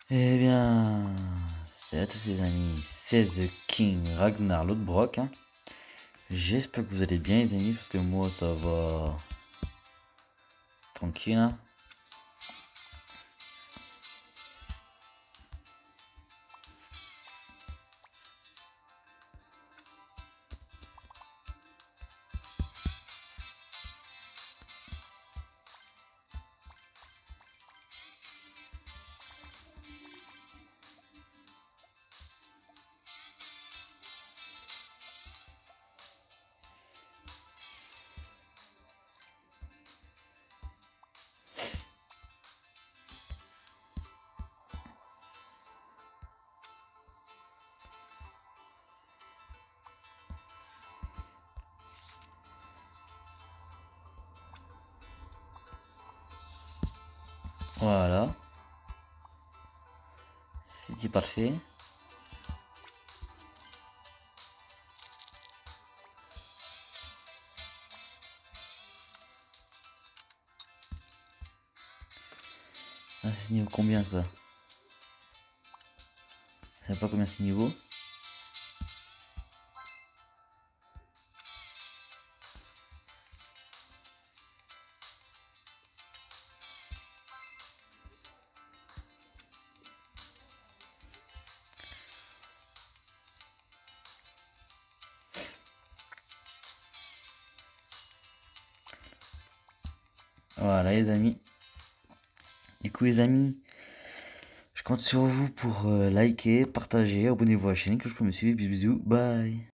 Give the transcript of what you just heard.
Eh bien, salut à tous les amis, c'est The King Ragnar Lodbrok, hein. J'espère que vous allez bien les amis, parce que moi ça va tranquille, hein. Voilà, c'est parfait. Ah, c'est niveau combien ça? Je sais pas combien c'est niveau. Voilà les amis. Du coup les amis, je compte sur vous pour liker, partager, abonnez-vous à la chaîne, que je peux me suivre. Bisous bisous, bye.